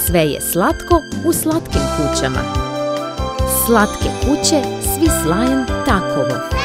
Sve je slatko u slatkim kućama. Slatke kuće svi slajan takovo.